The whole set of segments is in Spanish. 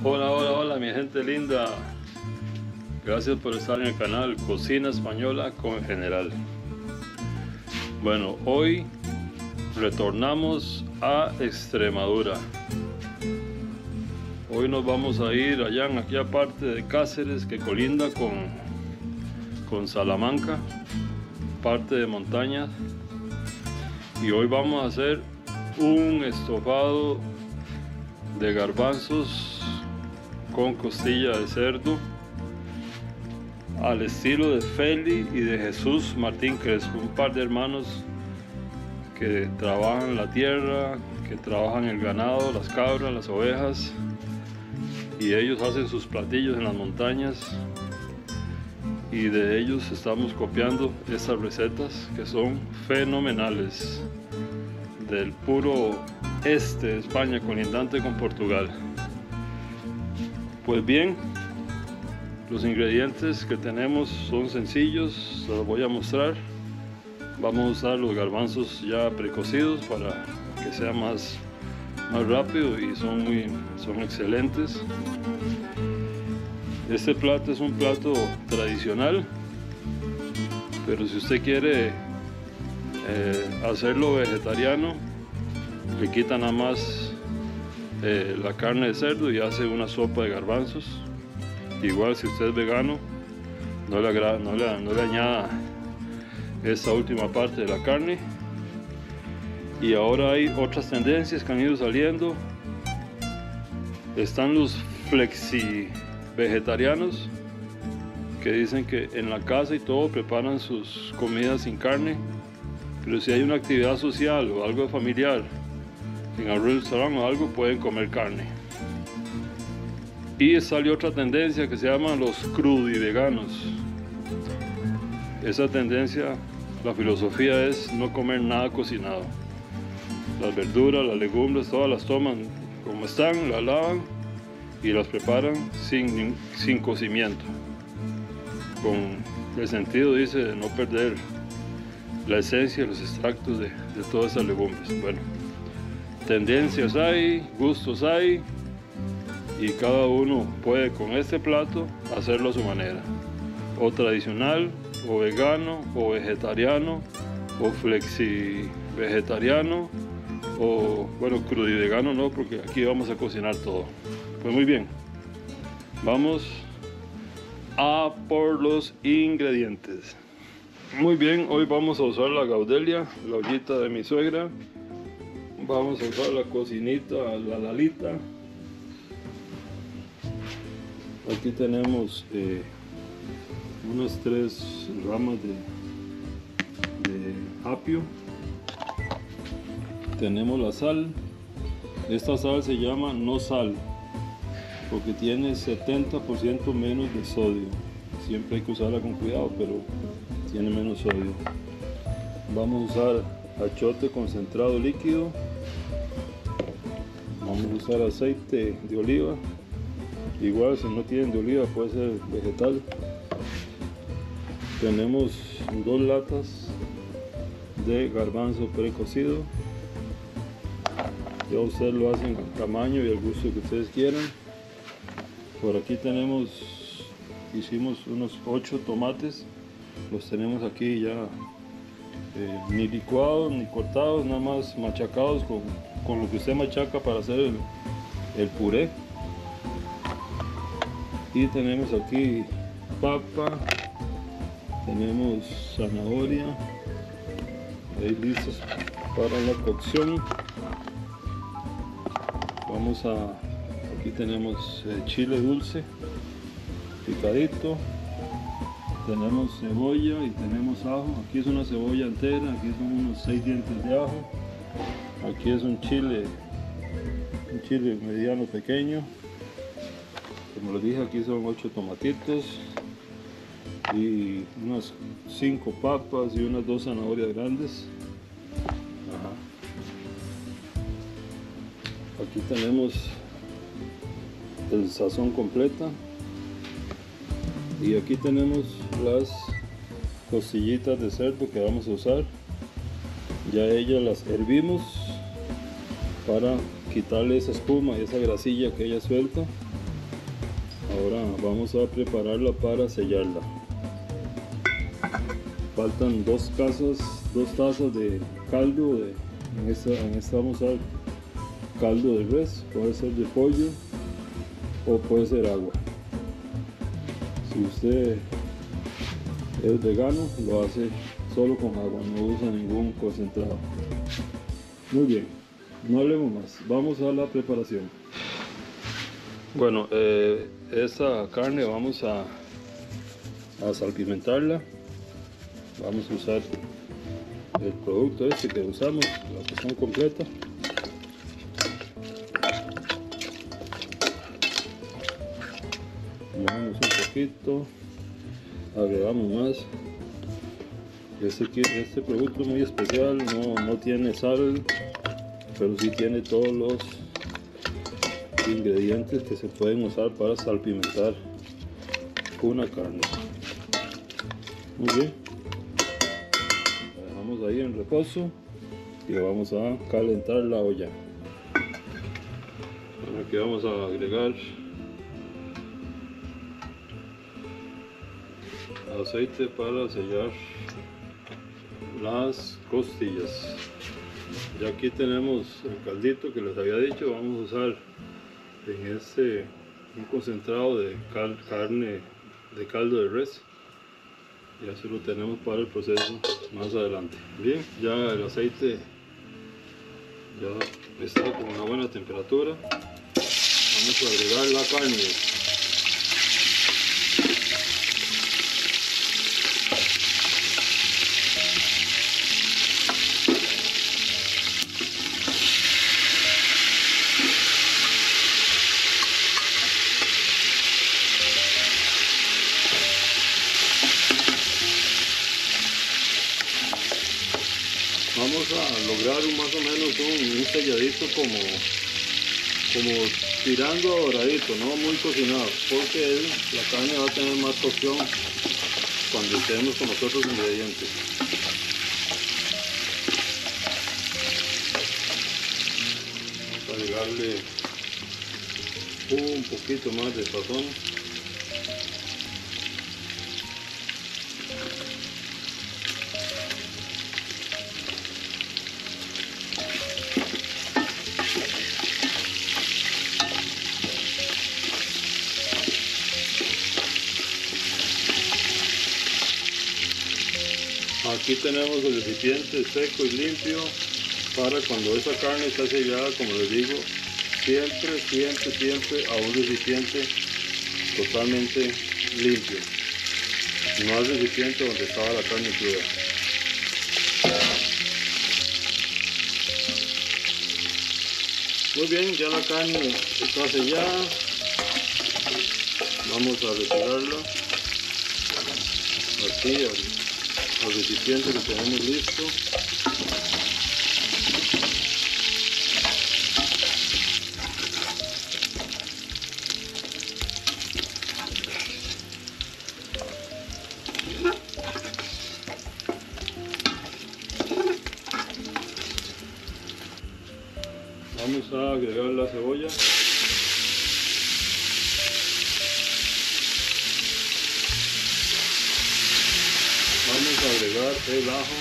Hola, hola, hola mi gente linda. Gracias por estar en el canal Cocina Española con el General. Bueno, hoy retornamos a Extremadura. Hoy nos vamos a ir allá en aquella parte de Cáceres que colinda con Salamanca, parte de montañas. Y hoy vamos a hacer un estofado de garbanzos con costilla de cerdo al estilo de Feli y de Jesús Martín Crespo, un par de hermanos que trabajan la tierra, que trabajan el ganado, las cabras, las ovejas, y ellos hacen sus platillos en las montañas, y de ellos estamos copiando estas recetas que son fenomenales, del puro este de España, colindante con Portugal. Pues bien, los ingredientes que tenemos son sencillos, se los voy a mostrar. Vamos a usar los garbanzos ya precocidos para que sea más rápido, y son excelentes. Este plato es un plato tradicional, pero si usted quiere hacerlo vegetariano, le quita nada más la carne de cerdo y hace una sopa de garbanzos. Igual si usted es vegano, no le añada esta última parte de la carne. Y ahora hay otras tendencias que han ido saliendo. Están los flexi vegetarianos, que dicen que en la casa y todo preparan sus comidas sin carne, pero si hay una actividad social o algo familiar, en algún restaurante o algo, pueden comer carne. Y salió otra tendencia que se llama los crudiveganos. Esa tendencia, la filosofía es no comer nada cocinado. Las verduras, las legumbres, todas las toman como están, las lavan y las preparan sin cocimiento, con el sentido, dice, de no perder la esencia, los extractos de todas esas legumbres. Bueno, tendencias hay, gustos hay, y cada uno puede con este plato hacerlo a su manera, o tradicional, o vegano, o vegetariano, o flexi vegetariano, o bueno, crudivegano no, porque aquí vamos a cocinar todo. Pues muy bien, vamos a por los ingredientes. Muy bien, hoy vamos a usar la gaudelia, la ollita de mi suegra. Vamos a usar la cocinita, la lalita. Aquí tenemos unas 3 ramas de apio. Tenemos la sal. Esta sal se llama no sal, porque tiene 70% menos de sodio. Siempre hay que usarla con cuidado, pero tiene menos sodio. Vamos a usar achote concentrado líquido. Vamos a usar aceite de oliva. Igual, si no tienen de oliva, puede ser vegetal. Tenemos 2 latas de garbanzo precocido. Ya ustedes lo hacen al tamaño y al gusto que ustedes quieran. Por aquí hicimos unos 8 tomates. Los tenemos aquí ya ni licuados ni cortados, nada más machacados con lo que usted machaca para hacer el puré. Y tenemos aquí papa, tenemos zanahoria, ahí listos para la cocción. Aquí tenemos chile dulce picadito, tenemos cebolla y tenemos ajo. Aquí es una cebolla entera, aquí son unos 6 dientes de ajo, aquí es un chile mediano pequeño. Como les dije, aquí son 8 tomatitos y unas 5 papas y unas 2 zanahorias grandes. Aquí tenemos el sazón completa, y aquí tenemos las costillitas de cerdo que vamos a usar. Ya ellas las hervimos para quitarle esa espuma y esa grasilla que ella suelta. Ahora vamos a prepararla para sellarla. Faltan dos tazas de caldo. En esta vamos a usar caldo de res, puede ser de pollo o puede ser agua. Si usted es vegano, lo hace solo con agua, no usa ningún concentrado. Muy bien, no hablemos más, vamos a la preparación. Bueno, esta carne vamos a salpimentarla. Vamos a usar el producto este que usamos, la porción completa. Mojamos un poquito, agregamos más. Este producto es muy especial, no tiene sal, pero sí tiene todos los ingredientes que se pueden usar para salpimentar una carne. Muy bien, la dejamos ahí en reposo y vamos a calentar la olla. Ahora que vamos a agregar aceite para sellar las costillas. Ya aquí tenemos el caldito que les había dicho. Vamos a usar en un concentrado de carne de caldo de res. Ya se lo tenemos para el proceso más adelante. Bien, ya el aceite ya está con una buena temperatura. Vamos a agregar la carne. Vamos a lograr más o menos un selladito como tirando a doradito, no muy cocinado, porque la carne va a tener más cocción cuando estemos con los otros ingredientes. Vamos a agregarle un poquito más de sazón. Aquí tenemos el recipiente seco y limpio para cuando esa carne está sellada, como les digo, siempre a un recipiente totalmente limpio, no al recipiente donde estaba la carne cruda. Muy bien, ya la carne está sellada. Vamos a retirarla aquí al recipiente que tenemos listo. Vamos a agregar la cebolla. Vamos a agregar el ajo.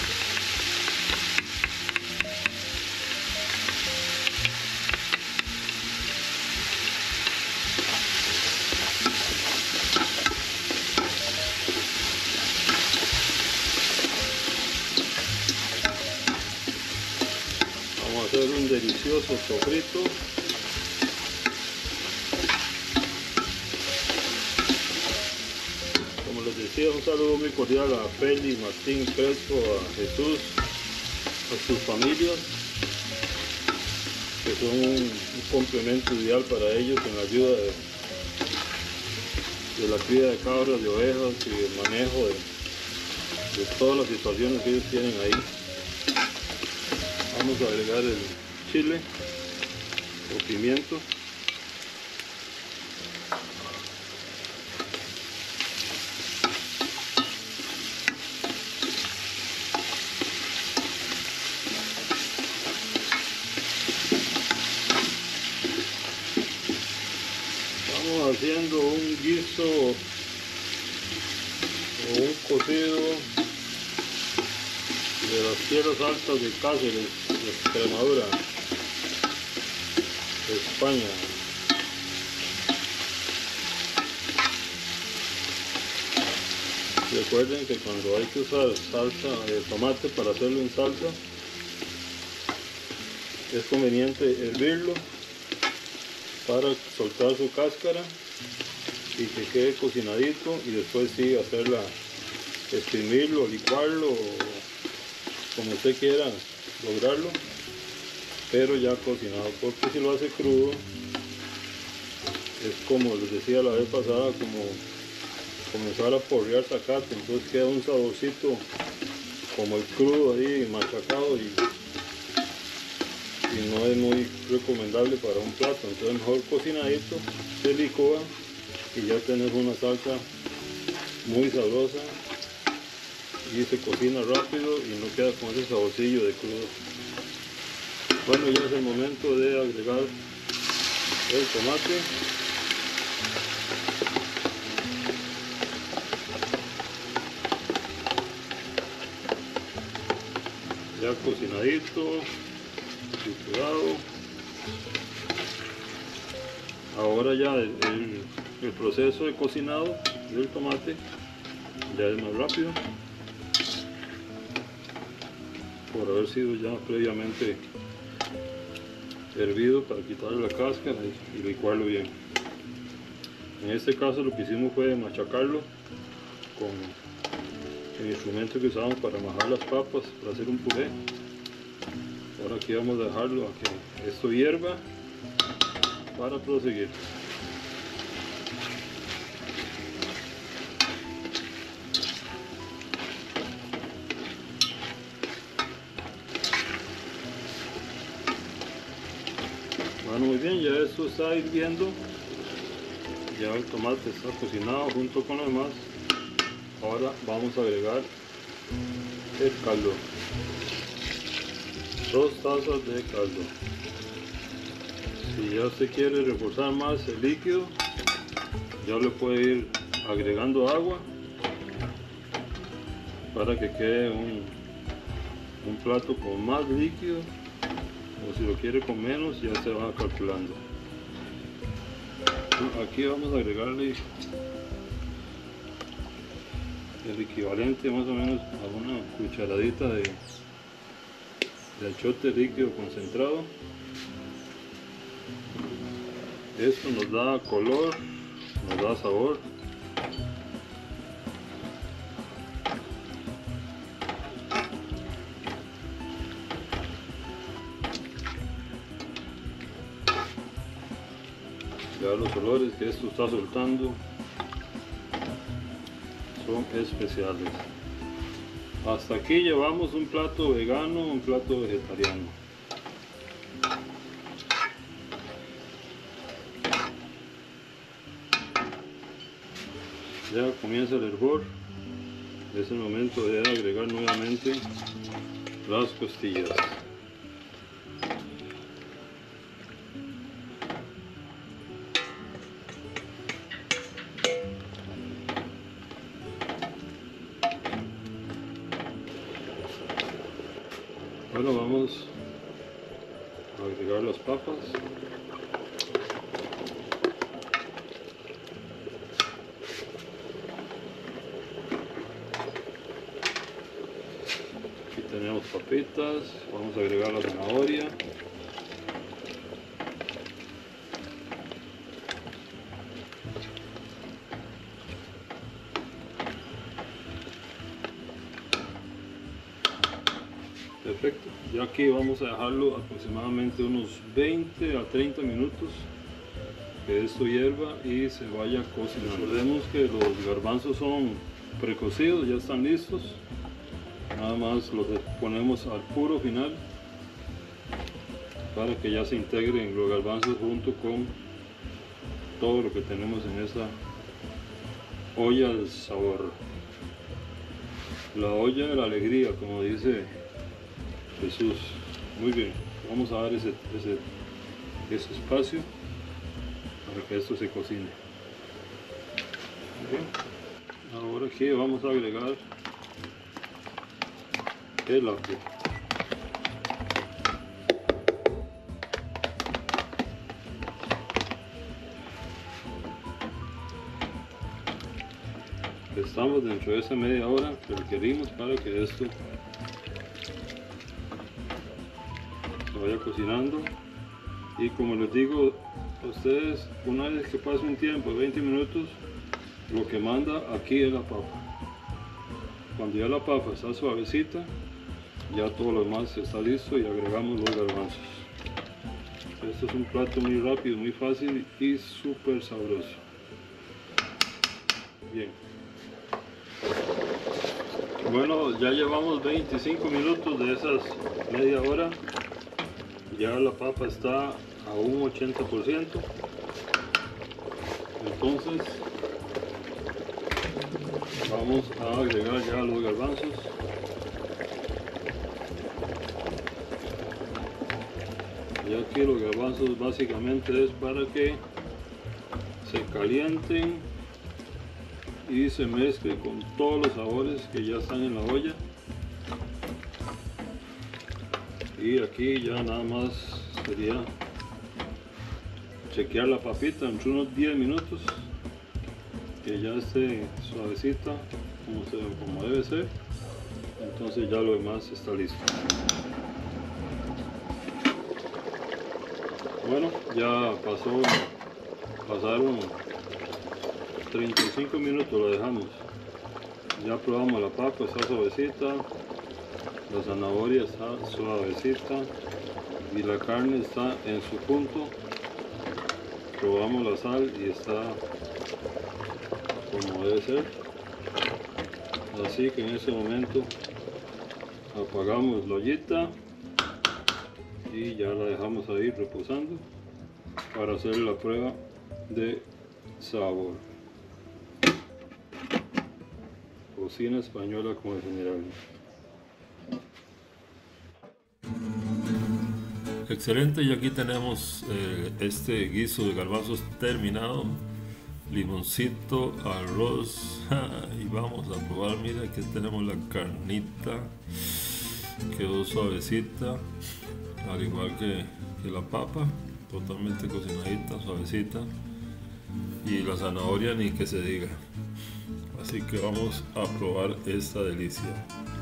Vamos a hacer un delicioso sofrito. Como les decía, un saludo muy cordial a Feli, Martín, Crespo, a Jesús, a sus familias, que son un complemento ideal para ellos en la ayuda de la cría de cabras, de ovejas y el manejo de todas las situaciones que ellos tienen ahí. Vamos a agregar el chile o pimiento. Estamos haciendo un guiso o un cocido de las tierras altas de Cáceres, de Extremadura, de España. Recuerden que cuando hay que usar salsa de tomate para hacerlo en salsa, es conveniente hervirlo para soltar su cáscara y que quede cocinadito, y después sí hacerla, exprimirlo, licuarlo, o como usted quiera lograrlo, pero ya cocinado, porque si lo hace crudo es, como les decía la vez pasada, como comenzar a porrear zacate, entonces queda un saborcito como el crudo ahí machacado, y no es muy recomendable para un plato. Entonces mejor cocinadito, se licúa y ya tenés una salsa muy sabrosa y se cocina rápido y no queda con ese saborcillo de crudo. Bueno, ya es el momento de agregar el tomate. Ya cocinadito, triturado. Ahora ya el proceso de cocinado del tomate ya es más rápido, por haber sido ya previamente hervido para quitarle la cáscara y licuarlo bien. En este caso lo que hicimos fue machacarlo con el instrumento que usamos para majar las papas, para hacer un puré. Ahora aquí vamos a dejarlo a que esto hierva para proseguir. Bueno, muy bien, ya esto está hirviendo, ya el tomate está cocinado junto con lo demás. Ahora vamos a agregar el caldo, 2 tazas de caldo. Si ya usted quiere reforzar más el líquido, ya le puede ir agregando agua para que quede un plato con más líquido, o si lo quiere con menos ya se va calculando. Aquí vamos a agregarle el equivalente más o menos a una cucharadita de achiote líquido concentrado. Esto nos da color, nos da sabor. Ya los olores que esto está soltando son especiales. Hasta aquí llevamos un plato vegano, un plato vegetariano. Ya comienza el hervor, es el momento de agregar nuevamente las costillas. Bueno, vamos a agregar las papas. Aquí tenemos papitas, vamos a agregar la zanahoria. Perfecto, ya aquí vamos a dejarlo aproximadamente unos 20 a 30 minutos, que esto hierva y se vaya cocinando. Recordemos que los garbanzos son precocidos, ya están listos, nada más los ponemos al puro final para que ya se integren los garbanzos junto con todo lo que tenemos en esa olla del sabor, la olla de la alegría, como dice Jesús. Muy bien, vamos a dar ese espacio para que esto se cocine. Okay. Ahora aquí vamos a agregar el apio. Estamos dentro de esa media hora que requerimos para que esto se vaya cocinando. Y como les digo a ustedes, una vez que pase un tiempo, 20 minutos, lo que manda aquí es la papa. Cuando ya la papa está suavecita, ya todo lo demás está listo y agregamos los garbanzos. Esto es un plato muy rápido, muy fácil y súper sabroso. Bien. Bueno, ya llevamos 25 minutos de esas media hora. Ya la papa está a un 80%. Entonces vamos a agregar ya los garbanzos. Y aquí los garbanzos básicamente es para que se calienten y se mezcle con todos los sabores que ya están en la olla. Y aquí ya nada más sería chequear la papita entre unos 10 minutos que ya esté suavecita como debe ser. Entonces ya lo demás está listo. Bueno, ya pasaron 35 minutos, lo dejamos. Ya probamos la papa, está suavecita, la zanahoria está suavecita y la carne está en su punto. Probamos la sal y está como debe ser. Así que en ese momento apagamos la ollita y ya la dejamos ahí reposando para hacer la prueba de sabor. Cocina española como el general. Excelente, y aquí tenemos este guiso de garbanzos terminado. Limoncito, arroz y vamos a probar. Mira, aquí tenemos la carnita, quedó suavecita, al igual que la papa, totalmente cocinadita, suavecita, y la zanahoria ni que se diga. Así que vamos a probar esta delicia.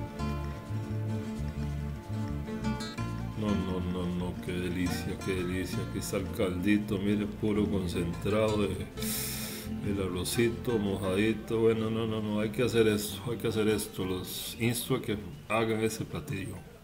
No, qué delicia, qué delicia. Aquí está el caldito, mire, puro concentrado el arrocito mojadito. Bueno, no, hay que hacer esto, los insto a que hagan ese platillo.